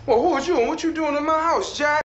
Well, who was you and what you doing in my house, Jack?